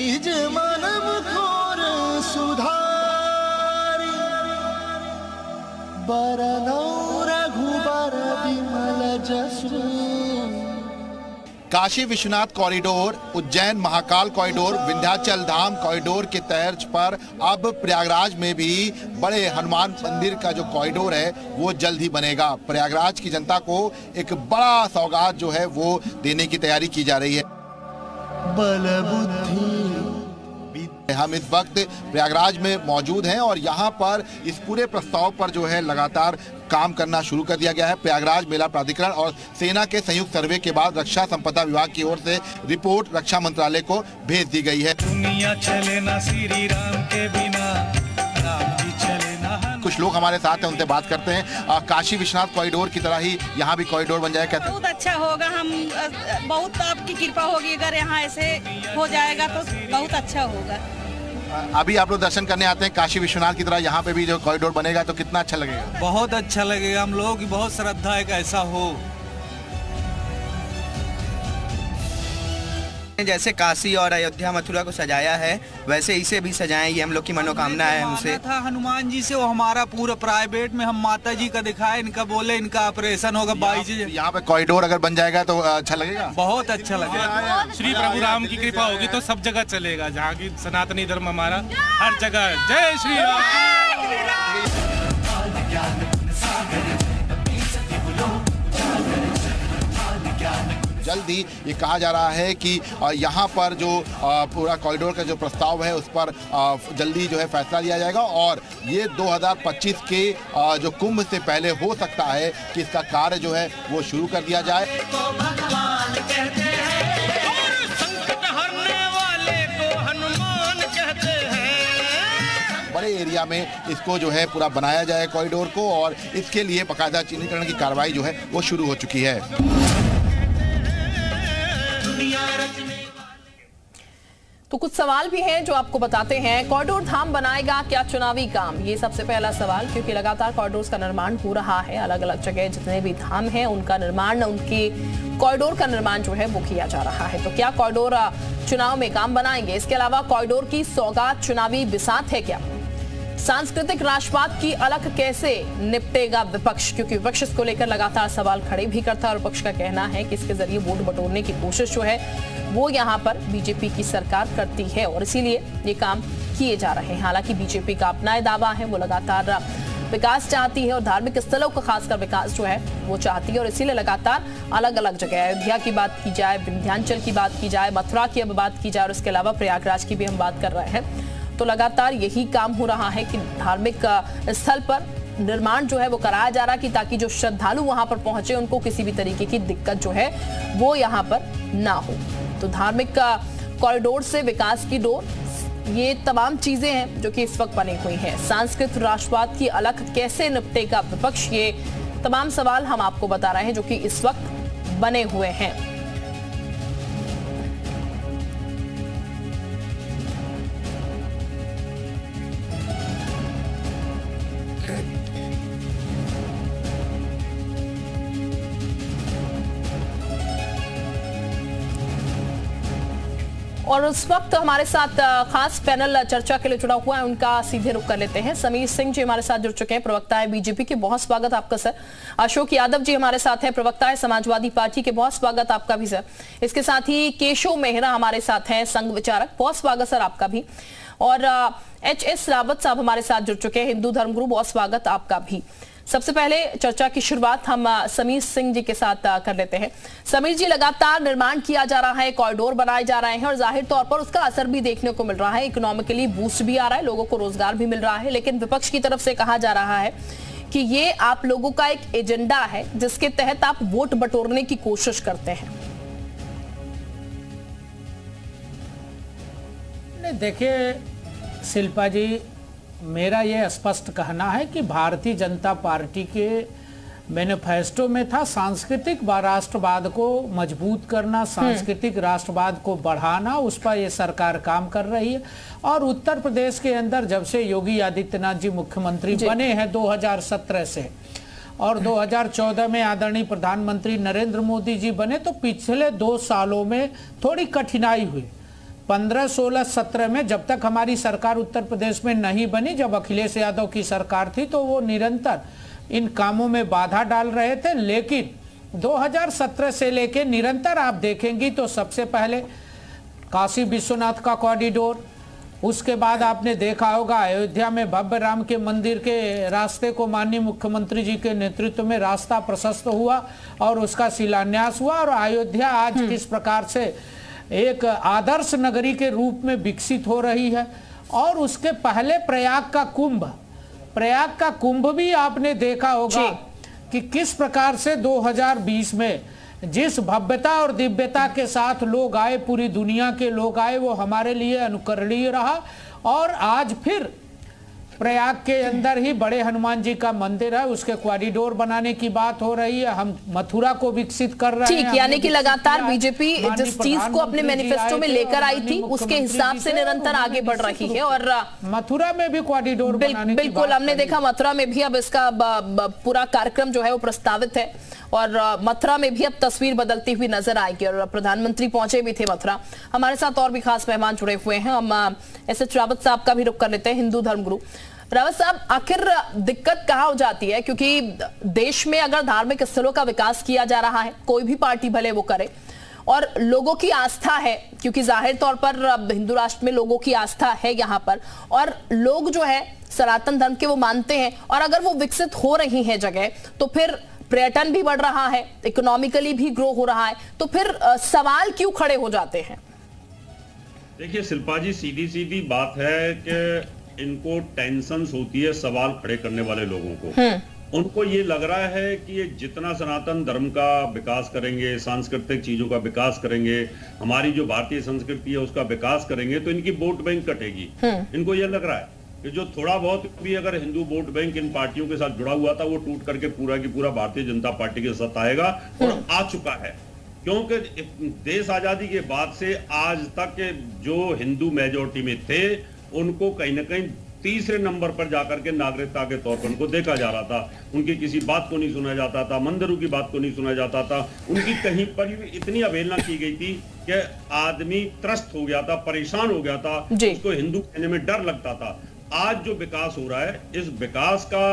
निज मानव घोर सुधारी, बरनौ रघुबर विमल जसु। Kashi Vishwanath corridor, Ujjain Mahakal corridor, Vindhyachal Dham corridor के तर्ज पर अब प्रयागराज में भी बड़े हनुमान मंदिर का जो कॉरिडोर है वो जल्द ही बनेगा। प्रयागराज की जनता को एक बड़ा सौगात जो है वो देने की तैयारी की जा रही है। बल बुद्धि हम इस वक्त प्रयागराज में मौजूद हैं और यहाँ पर इस पूरे प्रस्ताव पर जो है लगातार काम करना शुरू कर दिया गया है। प्रयागराज मेला प्राधिकरण और सेना के संयुक्त सर्वे के बाद रक्षा संपदा विभाग की ओर से रिपोर्ट रक्षा मंत्रालय को भेज दी गई है। दुनिया चले ना श्री राम के बिना, राम जी चले ना। कुछ लोग हमारे साथ हैं, उनसे बात करते हैं। काशी विश्वनाथ कॉरिडोर की तरह ही यहाँ भी कॉरिडोर बन जाए, कहते हैं बहुत अच्छा होगा। हम बहुत आपकी कृपा होगी, अगर यहाँ ऐसे हो जाएगा तो बहुत अच्छा होगा। अभी आप लोग दर्शन करने आते हैं काशी विश्वनाथ की तरह, यहाँ पे भी जो कॉरिडोर बनेगा तो कितना अच्छा लगेगा? बहुत अच्छा लगेगा। हम लोगों की बहुत श्रद्धा है कि ऐसा हो। जैसे काशी और अयोध्या मथुरा को सजाया है वैसे इसे भी सजाएं, ये हम लोग की मनोकामना है। हमसे था हनुमान जी से, वो हमारा पूरा प्राइवेट में हम माता जी का दिखाए, इनका बोले इनका ऑपरेशन होगा 22 यहाँ पे कॉरिडोर अगर बन जाएगा तो अच्छा लगेगा, बहुत अच्छा लगेगा। श्री प्रभु राम की कृपा होगी तो सब जगह चलेगा, जहाँ की सनातनी धर्म हमारा हर जगह। जय श्री राम। जल्द ही ये कहा जा रहा है कि यहाँ पर जो पूरा कॉरिडोर का जो प्रस्ताव है उस पर जल्दी जो है फैसला लिया जाएगा और ये 2025 के जो कुंभ से पहले हो सकता है कि इसका कार्य जो है वो शुरू कर दिया जाए। बड़े एरिया में इसको जो है पूरा बनाया जाए कॉरिडोर को और इसके लिए बाकायदा चिन्हीकरण की कार्रवाई जो है वो शुरू हो चुकी है। तो कुछ सवाल भी हैं जो आपको बताते हैं। कॉरिडोर धाम बनाएगा क्या चुनावी काम? ये सबसे पहला सवाल, क्योंकि लगातार कॉरिडोर का निर्माण हो रहा है। अलग अलग जगह जितने भी धाम हैं उनका निर्माण, उनके कॉरिडोर का निर्माण जो है वो किया जा रहा है। तो क्या कॉरिडोर चुनाव में काम बनाएंगे? इसके अलावा कॉरिडोर की सौगात चुनावी बिसात है क्या? सांस्कृतिक राष्ट्रवाद की अलख कैसे निपटेगा विपक्ष? क्योंकि विपक्ष इसको लेकर लगातार सवाल खड़े भी करता है और विपक्ष का कहना है कि इसके जरिए वोट बटोरने की कोशिश जो है वो यहाँ पर बीजेपी की सरकार करती है और इसीलिए ये काम किए जा रहे हैं। हालांकि बीजेपी का अपना दावा है, वो लगातार विकास चाहती है और धार्मिक स्थलों का खासकर विकास जो है वो चाहती है और इसीलिए लगातार अलग अलग जगह, अयोध्या की बात की जाए, विंध्याचल की बात की जाए, मथुरा की अब बात की जाए और इसके अलावा प्रयागराज की भी हम बात कर रहे हैं, तो लगातार यही काम हो रहा है कि धार्मिक स्थल पर निर्माण जो है वो कराया जा रहा है कि ताकि जो श्रद्धालु वहां पर पहुंचे उनको किसी भी तरीके की दिक्कत जो है वो यहाँ पर ना हो। तो धार्मिक कॉरिडोर से विकास की डोर, ये तमाम चीजें हैं जो कि इस वक्त बनी हुई हैं। सांस्कृतिक राष्ट्रवाद की अलख कैसे निपटेगा विपक्ष? ये तमाम सवाल हम आपको बता रहे हैं जो कि इस वक्त बने हुए हैं। और उस वक्त हमारे साथ खास पैनल चर्चा के लिए जुड़ा हुआ है, उनका सीधे रुख कर लेते हैं। समीर सिंह जी हमारे साथ जुड़ चुके हैं, प्रवक्ता है बीजेपी के, बहुत स्वागत आपका सर। अशोक यादव जी हमारे साथ हैं, प्रवक्ता है समाजवादी पार्टी के, बहुत स्वागत आपका भी सर। इसके साथ ही केशव मेहरा हमारे साथ हैं, संघ विचारक, बहुत स्वागत सर आपका भी। और HS रावत साहब हमारे साथ जुड़ चुके हैं, हिंदू धर्मगुरु, बहुत स्वागत आपका भी। सबसे पहले चर्चा की शुरुआत हम समीर सिंह जी के साथ कर लेते हैं। समीर जी, लगातार निर्माण किया जा रहा है, कॉरिडोर बनाए जा रहे हैं और जाहिर तौर पर उसका असर भी देखने को मिल रहा है, इकोनॉमिकली बूस्ट भी आ रहा है, लोगों को रोजगार भी मिल रहा है, लेकिन विपक्ष की तरफ से कहा जा रहा है कि ये आप लोगों का एक एजेंडा है जिसके तहत आप वोट बटोरने की कोशिश करते हैं। देखिए शिल्पा जी, मेरा ये स्पष्ट कहना है कि भारतीय जनता पार्टी के मैनिफेस्टो में था सांस्कृतिक राष्ट्रवाद को मजबूत करना, सांस्कृतिक राष्ट्रवाद को बढ़ाना, उस पर ये सरकार काम कर रही है। और उत्तर प्रदेश के अंदर जब से योगी आदित्यनाथ जी मुख्यमंत्री बने हैं 2017 से और 2014 में आदरणीय प्रधानमंत्री नरेंद्र मोदी जी बने, तो पिछले 2 सालों में थोड़ी कठिनाई हुई। 15, 16, 17 में जब तक हमारी सरकार उत्तर प्रदेश में नहीं बनी, जब अखिलेश यादव की सरकार थी, तो वो निरंतर इन कामों में बाधा डाल रहे थे। लेकिन 2017 से लेके निरंतर आप देखेंगी तो सबसे पहले काशी विश्वनाथ का कॉरिडोर, उसके बाद आपने देखा होगा अयोध्या में भव्य राम के मंदिर के रास्ते को माननीय मुख्यमंत्री जी के नेतृत्व में रास्ता प्रशस्त हुआ और उसका शिलान्यास हुआ, और अयोध्या आज किस प्रकार से एक आदर्श नगरी के रूप में विकसित हो रही है। और उसके पहले प्रयाग का कुंभ भी आपने देखा होगा कि किस प्रकार से 2020 में जिस भव्यता और दिव्यता के साथ लोग आए, पूरी दुनिया के लोग आए, वो हमारे लिए अनुकरणीय रहा। और आज फिर प्रयाग के अंदर ही बड़े हनुमान जी का मंदिर है, उसके कॉरिडोर बनाने की बात हो रही है। हम मथुरा को विकसित कर रहे हैं। ठीक, यानी कि लगातार बीजेपी जिस चीज को अपने मैनिफेस्टो में लेकर आई थी उसके हिसाब से निरंतर आगे बढ़ रही है। और मथुरा में भी कॉरिडोर बनाने की बिल्कुल हमने देखा मथुरा में भी अब इसका पूरा कार्यक्रम जो है वो प्रस्तावित है, और मथुरा में भी अब तस्वीर बदलती हुई नजर आएगी। और प्रधानमंत्री पहुंचे भी थे मथुरा। हमारे साथ और भी खास मेहमान जुड़े हुए हैं। हम एस.एच. रावत साहब का भी रुख कर लेते हैं, हिंदू धर्मगुरु। रावत साहब, आखिर दिक्कत कहाँ हो जाती है? क्योंकि देश में अगर धार्मिक स्थलों का विकास किया जा रहा है, कोई भी पार्टी भले वो करे, और लोगों की आस्था है, क्योंकि जाहिर तौर पर हिंदू राष्ट्र में लोगों की आस्था है यहाँ पर, और लोग जो है सनातन धर्म के वो मानते हैं, और अगर वो विकसित हो रही है जगह, तो फिर पर्यटन भी बढ़ रहा है, इकोनॉमिकली भी ग्रो हो रहा है, तो फिर सवाल क्यों खड़े हो जाते हैं? देखिए शिल्पा जी, सीधी सीधी बात है कि इनको टेंशन होती है सवाल खड़े करने वाले लोगों को। उनको ये लग रहा है कि ये जितना सनातन धर्म का विकास करेंगे, सांस्कृतिक चीजों का विकास करेंगे, हमारी जो भारतीय संस्कृति है उसका विकास करेंगे, तो इनकी वोट बैंक कटेगी। इनको ये लग रहा है कि जो थोड़ा बहुत भी अगर हिंदू वोट बैंक इन पार्टियों के साथ जुड़ा हुआ था, वो टूट करके पूरा की पूरा भारतीय जनता पार्टी के साथ आएगा, और आ चुका है। क्योंकि देश आजादी के बाद से आज तक जो हिंदू मेजोरिटी में थे, उनको कहीं ना कहीं तीसरे नंबर पर जाकर के नागरिकता के तौर पर उनको देखा जा रहा था। उनकी किसी बात को नहीं सुना जाता था, मंदिरों की बात को नहीं सुना जाता था, उनकी कहीं पर भी इतनी अवहेलना की गई थी कि आदमी त्रस्त हो गया था, परेशान हो गया था, उसको हिंदू कहने में डर लगता था। आज जो विकास हो रहा है, इस विकास का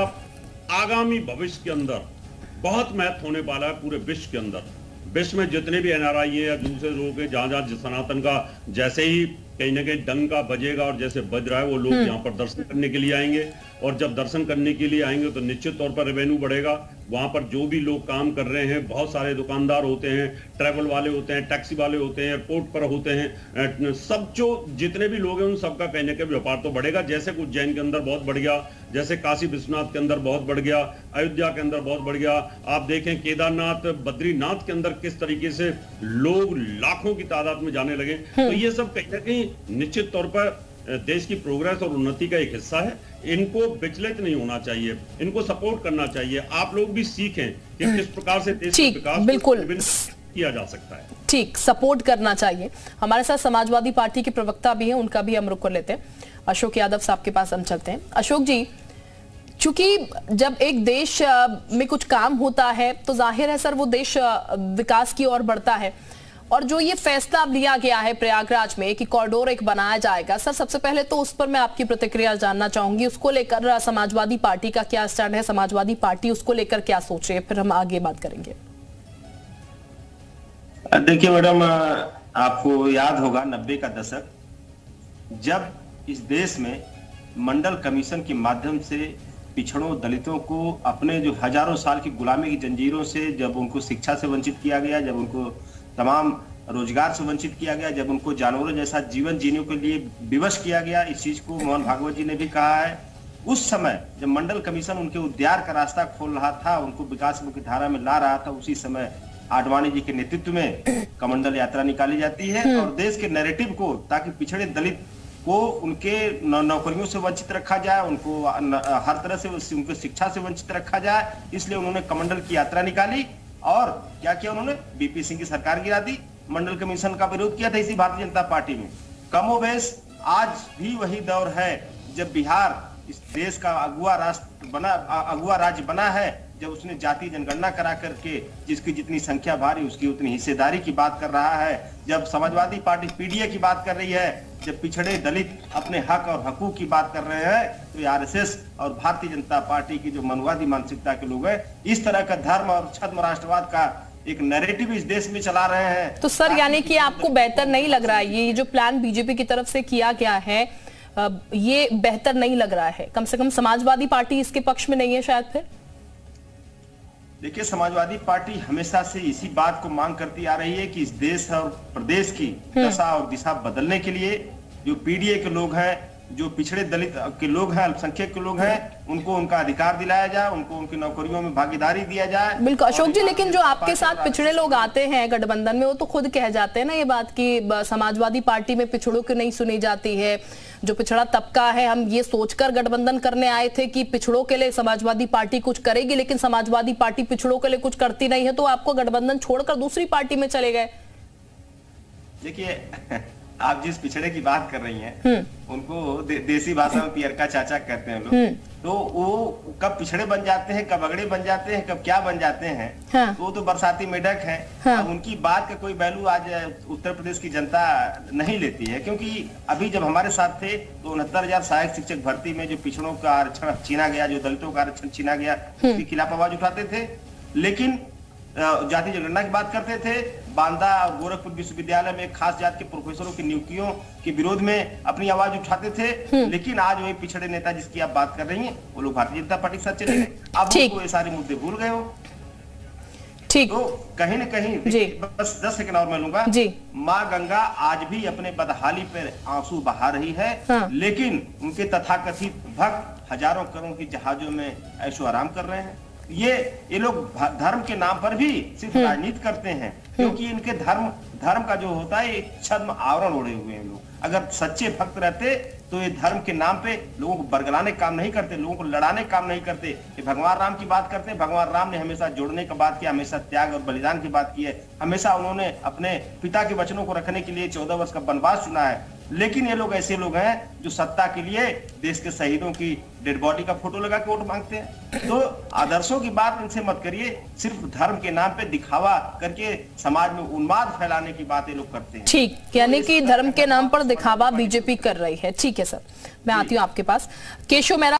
आगामी भविष्य के अंदर बहुत महत्व होने वाला है पूरे विश्व के अंदर। विश्व में जितने भी एनआरआई है या दूसरे लोग हैं, जहां जहां सनातन का जैसे ही कहीं ना कहीं डंका बजेगा और जैसे बज रहा है, वो लोग यहाँ पर दर्शन करने के लिए आएंगे, और जब दर्शन करने के लिए आएंगे तो निश्चित तौर पर रेवेन्यू बढ़ेगा। वहां पर जो भी लोग काम कर रहे हैं, बहुत सारे दुकानदार होते हैं, ट्रैवल वाले होते हैं, टैक्सी वाले होते हैं, एयरपोर्ट पर होते हैं, सब जो जितने भी लोग हैं उन सबका कहीं ना कहीं व्यापार तो बढ़ेगा। जैसे उज्जैन के अंदर बहुत बढ़ गया, जैसे काशी विश्वनाथ के अंदर बहुत बढ़ गया, अयोध्या के अंदर बहुत बढ़ गया। आप देखें केदारनाथ, बद्रीनाथ के अंदर किस तरीके से लोग लाखों की तादाद में जाने लगे। तो ये सब कहीं ना कहीं निश्चित तौर पर देश की प्रोग्रेस और उन्नति का एक हिस्सा है। इनको विचलित नहीं होना चाहिए, इनको सपोर्ट करना चाहिए। आप लोग भी सीखें कि किस प्रकार से देश का विकास बिल्कुल किया जा सकता है। ठीक, सपोर्ट करना चाहिए। हमारे साथ समाजवादी पार्टी के प्रवक्ता भी हैं, उनका भी हम रुख कर लेते हैं। अशोक यादव साहब के पास हम चलते हैं। अशोक जी, चूंकि जब एक देश में कुछ काम होता है तो जाहिर है सर वो देश विकास की ओर बढ़ता है, और जो ये फैसला लिया गया है प्रयागराज में कि कॉरिडोर एक बनाया जाएगा, सर सबसे पहले तो उस पर मैं आपकी प्रतिक्रिया जानना चाहूंगी। उसको लेकर समाजवादी पार्टी का क्या स्टैंड है, समाजवादी पार्टी उसको लेकर क्या सोच रही है, फिर हम आगे बात करेंगे। देखिए मैडम, आपको याद होगा 90 का दशक, जब इस देश में मंडल कमीशन के माध्यम से पिछड़ों दलितों को अपने जो हजारों साल की गुलामी की जंजीरों से, जब उनको शिक्षा से वंचित किया गया, जब उनको तमाम रोजगार से वंचित किया गया, जब उनको जानवरों जैसा जीवन जीने के लिए विवश किया गया, इस चीज को मोहन भागवत जी ने भी कहा है। उस समय जब मंडल कमीशन उनके उद्धार का रास्ता खोल रहा था, उनको विकास की धारा में ला रहा था, उसी समय आडवाणी जी के नेतृत्व में कमंडल यात्रा निकाली जाती है, और देश के नैरेटिव को, ताकि पिछड़े दलित को उनके नौकरियों से वंचित रखा जाए, उनको हर तरह से उनकी शिक्षा से वंचित रखा जाए, इसलिए उन्होंने कमंडल की यात्रा निकाली। और क्या किया उन्होंने? बीपी सिंह की सरकार गिरा दी, मंडल कमीशन का विरोध किया था इसी भारतीय जनता पार्टी में। कमोबेश आज भी वही दौर है जब बिहार इस देश का अगुआ राज्य बना है, जब उसने जाति जनगणना करा करके जिसकी जितनी संख्या भारी उसकी उतनी हिस्सेदारी की बात कर रहा है, जब समाजवादी पार्टी पीडीए की बात कर रही है, जब पिछड़े दलित अपने हक और हकूक की बात कर रहे हैं, तो आरएसएस और भारतीय जनता पार्टी की जो मनवादी मानसिकता के लोग हैं इस तरह का धर्म और छद्म राष्ट्रवाद का एक नैरेटिव इस देश में चला रहे हैं। तो सर यानी कि आपको बेहतर नहीं लग रहा है ये जो प्लान बीजेपी की तरफ से किया गया है, ये बेहतर नहीं लग रहा है? कम से कम समाजवादी पार्टी इसके पक्ष में नहीं है शायद? फिर देखिए, समाजवादी पार्टी हमेशा से इसी बात को मांग करती आ रही है कि इस देश और प्रदेश की दशा और दिशा बदलने के लिए जो पीडीए के लोग हैं, जो पिछड़े दलित के लोग हैं, अल्पसंख्यक के लोग हैं, उनको उनका अधिकार दिलाया जाए, उनको उनकी नौकरियों में भागीदारी दिया जाए। बिल्कुल अशोक जी, लेकिन जो आपके साथ पिछड़े लोग आते हैं गठबंधन में, वो तो खुद कह जाते हैं ना ये बात कि समाजवादी पार्टी में पिछड़ों की नहीं सुनी जाती है। जो पिछड़ा तबका है, हम ये सोचकर गठबंधन करने आए थे कि पिछड़ों के लिए समाजवादी पार्टी कुछ करेगी, लेकिन समाजवादी पार्टी पिछड़ों के लिए कुछ करती नहीं है, तो आपको गठबंधन छोड़कर दूसरी पार्टी में चले गए। देखिए, आप जिस पिछड़े की बात कर रही हैं उनको देसी भाषा में पियर का चाचा कहते हैं लोग। तो वो कब पिछड़े बन जाते हैं, कब अगड़े बन जाते हैं, कब क्या बन जाते हैं, तो वो तो बरसाती मेढक हैं। अब उनकी बात का कोई वैल्यू आज उत्तर प्रदेश की जनता नहीं लेती है, क्योंकि अभी जब हमारे साथ थे तो 69,000 सहायक शिक्षक भर्ती में जो पिछड़ों का आरक्षण छीना गया, जो दलितों का आरक्षण छीना गया, उसके खिलाफ आवाज उठाते थे। लेकिन जाति जनगणना की बात करते थे, बांदा और गोरखपुर विश्वविद्यालय में खास जात के प्रोफेसरों की नियुक्तियों के विरोध में अपनी आवाज उठाते थे। लेकिन आज वही पिछड़े नेता जिसकी आप बात कर रही हैं, वो लोग भारतीय जनता पार्टी के साथ चले गए। अब वो ये सारे मुद्दे भूल गए हो। ठीक, तो कहीं न कहीं बस 10 सेकंड और मैं लूंगा। माँ गंगा आज भी अपने बदहाली पर आंसू बहा रही है, लेकिन उनके तथाकथित भक्त हजारों करोड़ की जहाजों में ऐशो आराम कर रहे हैं। ये लोग धर्म के नाम पर भी सिर्फ राजनीति करते हैं, क्योंकि इनके धर्म का जो होता है एक छद्म आवरण ओढ़े हुए हैं लोग। अगर सच्चे भक्त रहते तो ये धर्म के नाम पे लोगों को बरगलाने काम नहीं करते, लोगों को लड़ाने काम नहीं करते। ये भगवान राम की बात करते हैं। भगवान राम ने हमेशा जोड़ने का बात किया, हमेशा त्याग और बलिदान की बात की है, हमेशा उन्होंने अपने पिता के वचनों को रखने के लिए 14 वर्ष का वनवास चुना है। लेकिन ये लोग ऐसे लोग हैं जो सत्ता के लिए देश के शहीदों की डेड बॉडी का फोटो लगा के वोट मांगते हैं। तो आदर्शों की बात इनसे मत करिए, सिर्फ धर्म के नाम पे दिखावा करके समाज में उन्माद फैलाने की बात ये लोग करते हैं। ठीक, यानी कि धर्म के नाम पर दिखावा बीजेपी कर रही है। ठीक है सर, मैं आती हूँ आपके पास। केशव मेहरा।